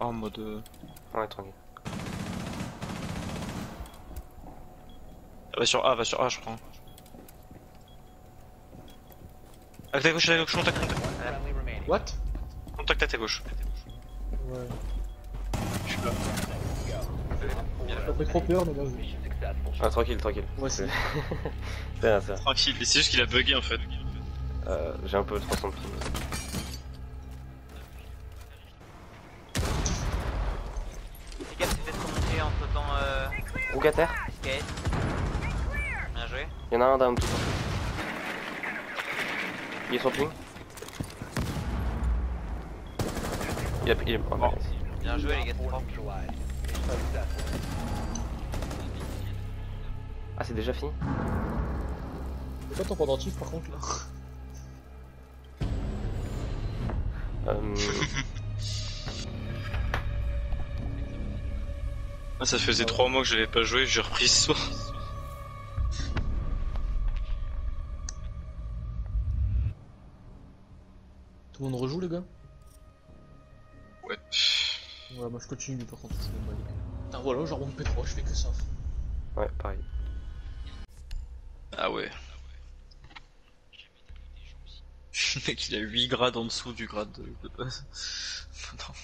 en mode. Ouais, tranquille. Va sur A, je crois. À ta gauche, contact. What? Contact à ta gauche. Ouais. Je suis là. Ça fait trop peur, mais vas-y. Ah, tranquille. Moi aussi. C'est rien, c'est rien. Tranquille, c'est juste qu'il a bugué en fait. J'ai un peu 300 de ping. Fais gaffe, c'est peut-être remonté entre temps. Rook à terre. Skate. Bien joué. Y'en a un down tout. Il est sur ping. Il est oh, Bon. Bien joué les gars, c'est fort. Ah, c'est déjà fini. C'est quoi ton pendentif par contre là? Ah, ça faisait 3 mois que je l'avais pas joué, j'ai repris ce soir. Tout le monde rejoue les gars? Ouais. Ouais, moi je continue par contre, je me bats les couilles. Putain, voilà, genre mon P3, je fais que ça. Ouais, pareil. Ah ouais. Le mec il a 8 grades en dessous du grade de base. Non.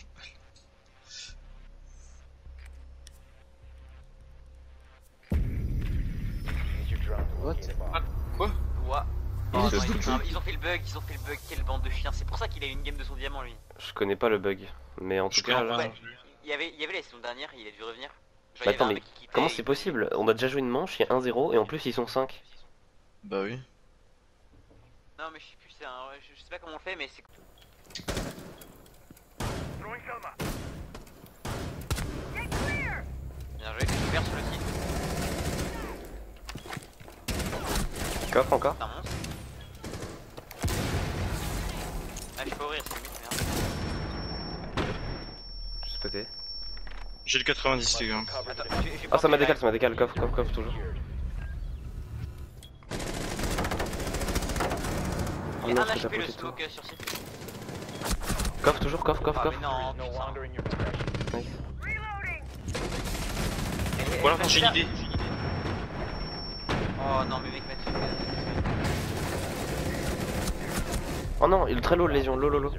What? Ah, quoi? Ouah. Oh, Oh, je non, doute. ils ont fait le bug, quelle bande de chiens. C'est pour ça qu'il a eu une game de son diamant lui. Je connais pas le bug. Mais en tout cas, là. Ouais, il y avait la saison dernière, il a dû revenir. Genre, Bah, il y avait attends, un mais mec qui quittait, comment c'est possible? On a déjà joué une manche, il y a 1-0 et en plus ils sont 5. Bah oui. Non mais je sais plus, je sais pas comment on le fait mais c'est... Bien joué, j'ai ouvert sur le site. Coffre encore. C'est un monstre. Ah je peux ouvrir, c'est limite merde. Je sais péter. J'ai le 90 les gars. Attends, j'ai Ah, ça m'a porté décalé, coffre toujours. Il y a non, un je peux HP le tapoter tout. smoke sur site. Coffre toujours, coffre. Ah mais non, putain. Nice. Voilà, j'ai une idée. Oh non mais mec, Oh non, il est très low, lésion, low.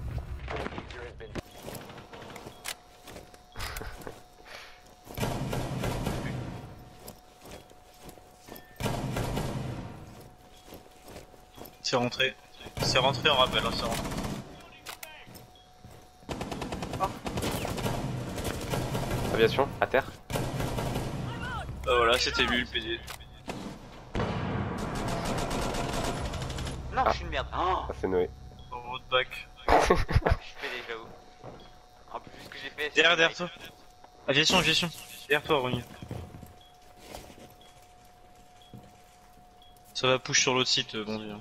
C'est rentré. C'est rentré en rappel, hein, c'est rentré. Aviation, à terre. Voilà, c'était lui le PD. non, Ah. je suis une merde. Oh, Ah, c'est Noé. Road back. je suis pédé, j'avoue. En plus, ce que j'ai fait, c'est... Derrière toi. Aviation. Derrière toi, Ronnie. Ça va push sur l'autre site, bon Dieu.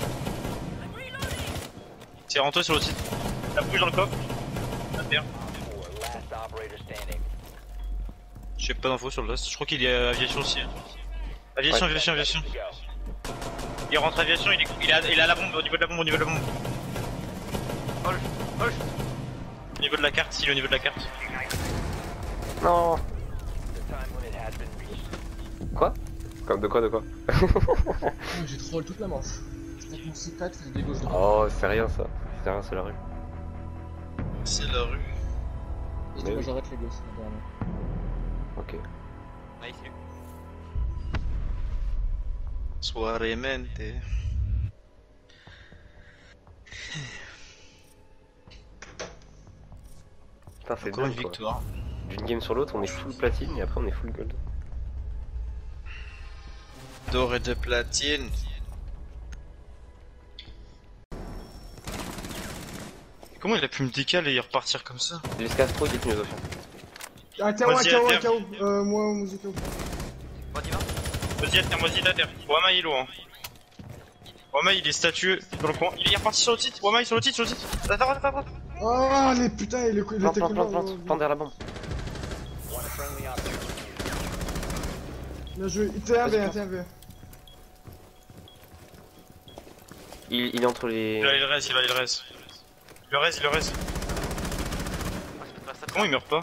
C'est rentré sur l'autre site. Ça push dans le coffre. À terre. J'ai pas d'infos sur le reste. Je crois qu'il y a aviation aussi. Aviation. Il rentre aviation, il a la bombe, au niveau de la bombe. Au niveau de la carte, s'il est au niveau de la carte. Non. Quoi? Comme de quoi? J'ai troll toute la manche. Je tape mon C4, je des gauches droite. Oh, c'est rien ça. C'est rien, c'est la rue. C'est la rue. Et Mais moi oui. j'arrête les gosses, vraiment. Ok. Ouais, salut. Suavemente. Putain, c'est Encore une dingue, quoi. victoire. D'une game sur l'autre, on est full platine et après on est full gold. D'or et de platine. Comment il a pu me décaler et repartir comme ça? L'escastro, il est mieux option. Ah, KO, Vas-y, à terre. KO, moi, j'ai KO. Bon, dis-moi. Vas-y, à terre, vas-y, à terre. Wama il est low, hein. Wama il est statueux dans le coin. Il est reparti sur le site. Wama il est sur le site. Attends. Oh, les putains, il était Plante derrière la bombe. Bien joué, il était un V, Il est entre les... Il va, il reste. Le reste. Oh, c'est pas ça. Comment il meurt pas?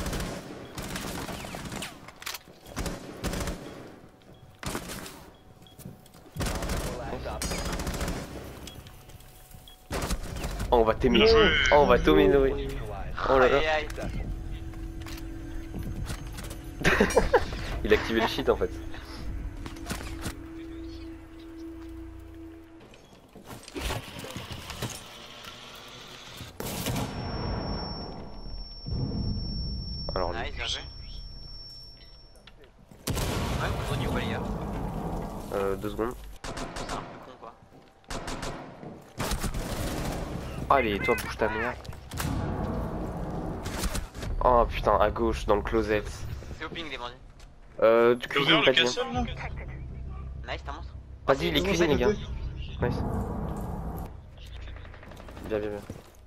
Oh, on va t'aimer. Bien joué. Oh, on va t'aimer. Oh là là. Aïe aïe. Il a activé le cheat en fait. Alors lui. Nice, bien joué. Ouais, contre du quoi les gars? 2 secondes. C'est un peu con quoi. Allez, toi bouge ta mère. Oh putain, à gauche, dans le closet. C'est au ping les bandits. Tu Tu ouvert cuisines, le pas bien. castle là? Nice, t'es un monstre. Vas-y, les cuisines, les gars. Nice. Bien, bien, bien.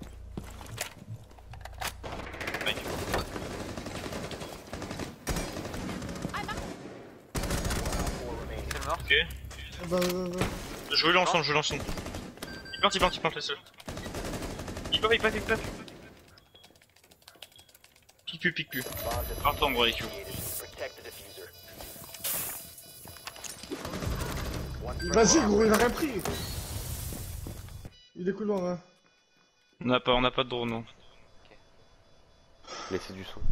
C'est le mort. Ok. Bah. Jouez l'ensemble, jouez l'ensemble. Il plante les seuls. Il pop. Pique plus. Part en gros avec vous. Vas-y, gros, il a rien pris. Il est cool, hein. On n'a pas de drone, non. Laissez du son.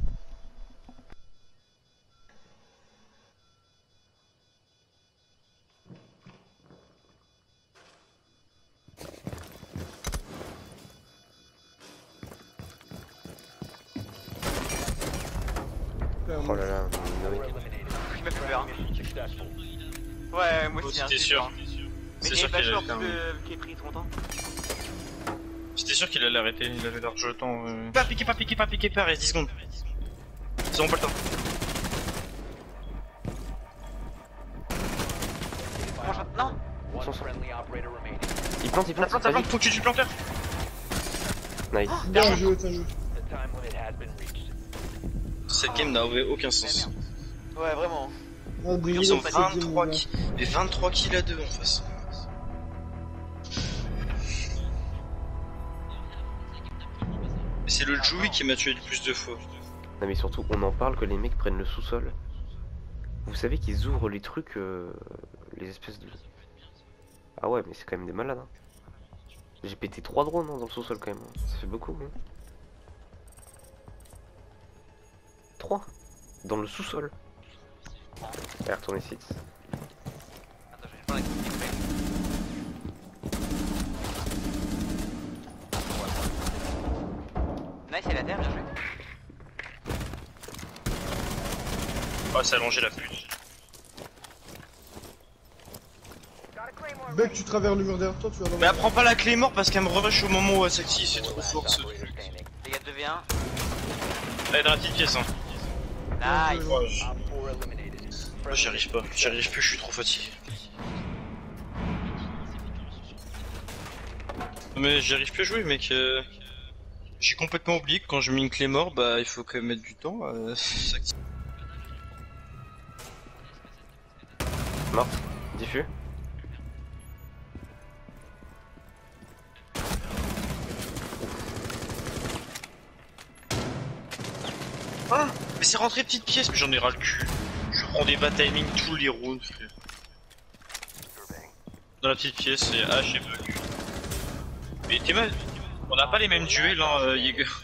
Oh là là, Il m'a fait peur. Ouais, moi aussi. C'était sûr. Mais C'est j'ai sûr pas qu'il le allait choix faire. qui est pris trop longtemps. J'étais sûr qu'il allait arrêter, il avait large le temps. Pas piquer, reste 10 secondes. Ils auront pas le temps. Non. il plante, Ça plante, faut que tu tues le planteur. Nice. Bien joué, t'as joué. Cette game n'a aucun sens. Ouais, vraiment. Ah, Ils ont cette 23 game, là. kills. Et 23 kills à 2 en face. C'est le Joey qui m'a tué le plus de fois. Non mais surtout, on en parle que les mecs prennent le sous-sol. Vous savez qu'ils ouvrent les trucs, les espèces de... Ah ouais, mais c'est quand même des malades. Hein. J'ai pété 3 drones hein, dans le sous-sol quand même. Ça fait beaucoup. Hein. 3 dans le sous-sol. Et retourner site. Attends, je vais pas récupérer. Nice, il a terre, bien joué. Oh, c'est allongé la pute. Bec, tu traverses le mur derrière toi, tu vas dans Mais apprends pas la clé mort parce qu'elle me rush au moment où elle s'active, c'est trop fort ce truc. Les gars, 2v1. Elle est dans la petite pièce, hein. Nice. Moi j'y arrive pas, plus, je suis trop fatigué. Mais j'y arrive plus à jouer, mec. J'ai complètement oublié que quand je mets une clé mort, bah il faut quand même mettre du temps à s'activer. Mort. Diffus. Ah, mais c'est rentré petite pièce, mais j'en ai ras le cul. Je prends des bad timing tous les rounds, frère. Dans la petite pièce, c'est H et bug. Mais t'es mal. On n'a pas les mêmes duels, hein, Jäger.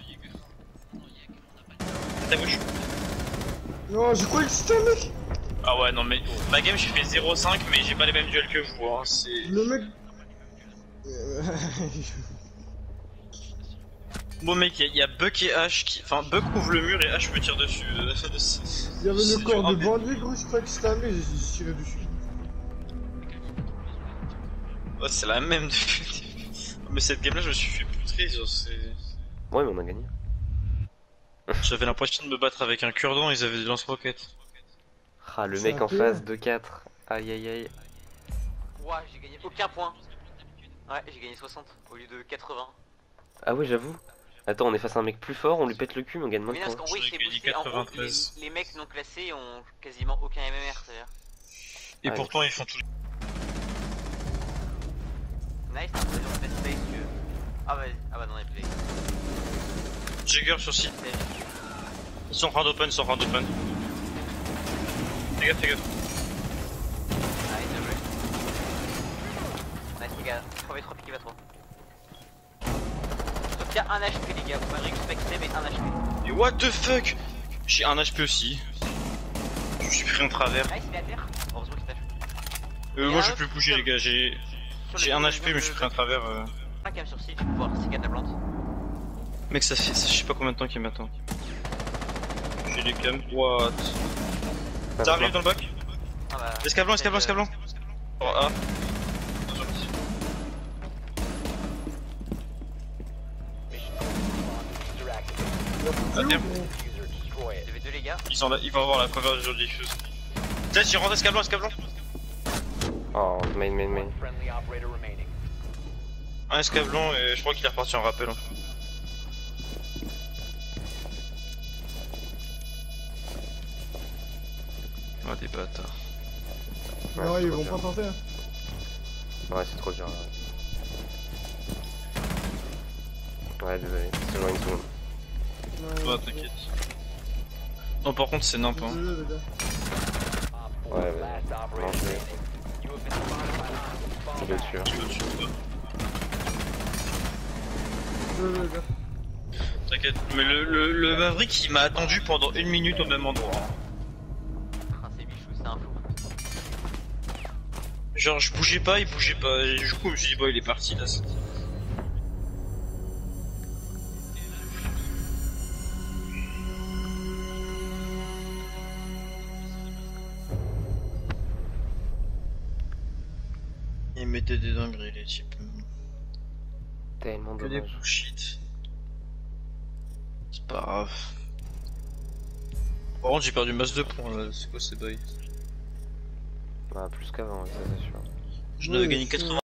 Ta gauche. Non, j'ai quoi que c'était un mec? Ah ouais, non, mais ma game, j'ai fait 0,5, mais j'ai pas les mêmes duels que vous, hein. C'est. Le mec. Bon, mec, il y a Buck et H qui. Enfin, Buck ouvre le mur et H me tire dessus. Il y avait le corps de bandit, gros, je croyais que c'était un mec, j'ai tiré dessus. Ouais, c'est la même. Mais cette game là, je me suis fait poutrer, genre, c'est. Ouais, mais on a gagné. J'avais l'impression de me battre avec un cure-dent, ils avaient des lance-roquettes. Ah, le C'est mec un en peu- face, 2-4. Aïe aïe aïe. Ouah, j'ai gagné aucun point. Ouais, j'ai gagné 60 au lieu de 80. Ah ouais, j'avoue. Attends, on est face à un mec plus fort, on lui pète le cul, mais on gagne moins Mais de non, parce points. qu'en gros, il J'aurais s'est gagné boosté. En gros, 93. les mecs non classés ont quasiment aucun MMR, c'est-à-dire. Et Ah, pourtant, ils font tout. Nice, t'as l'impression de best place que. Ah bah non, il play. Jagger sur site. C'est- Ils sont hard open, ils sont hard open. Fais gaffe, fais gaffe. Nice, bien joué. Nice les gars, 3v3 piqué va 3. Donc il y a un HP les gars, vous m'avez respecté mais un HP. Mais what the fuck? J'ai un HP aussi. Je suis pris en travers. Nice, il est à terre. Heureusement qu'il t'a fait. Moi je vais plus bouger les gars, j'ai un HP mais je suis pris en travers. Un cam sur site, tu peux voir, c'est de la plante. Mec ça fait je sais pas combien de temps qu'il m'attend. J'ai les cams. What? Ça arrive dans le bac? Ah bah. Escablant, escablant, escablant. Oh, ah. À terre. Il y avait deux les gars. Ils vont avoir la cover du jour diffuse. Tiens, j'y rentre escablant, escablant. Oh, main. Un escablant et je crois qu'il est reparti en rappel. Hein. Oh des bâtards. Ouais, Non, c'est ils trop vont dur. pas tenter. Hein. Ouais, c'est trop dur là. Ouais, désolé, c'est genre une seconde. Ouais, t'inquiète. Non, par contre, c'est nimp. Hein. Désolé, les gars. Ouais, non, je vais le tuer. Désolé, les gars. T'inquiète. Mais le Maverick il m'a attendu pendant 1 minute au même endroit. Ah, c'est bichou, c'est un fou. Genre, je bougeais pas, il bougeait pas. Et du coup, je me suis dit, bon, il est parti là. Ils mettaient des dingueries, les types. Tellement Que des dommage. bullshit. C'est pas grave. Par contre, j'ai perdu masse de points là. C'est quoi ces bails? Bah, plus qu'avant, ça c'est sûr. Je n'avais Ouais, gagné c'est- 80.